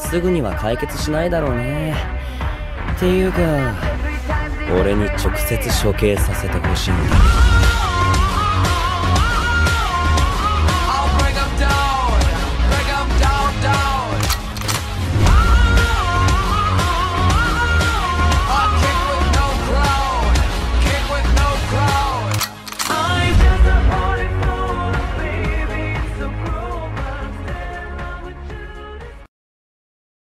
すぐには解決しないだろうね。っていうか俺に直接処刑させてほしいんだ。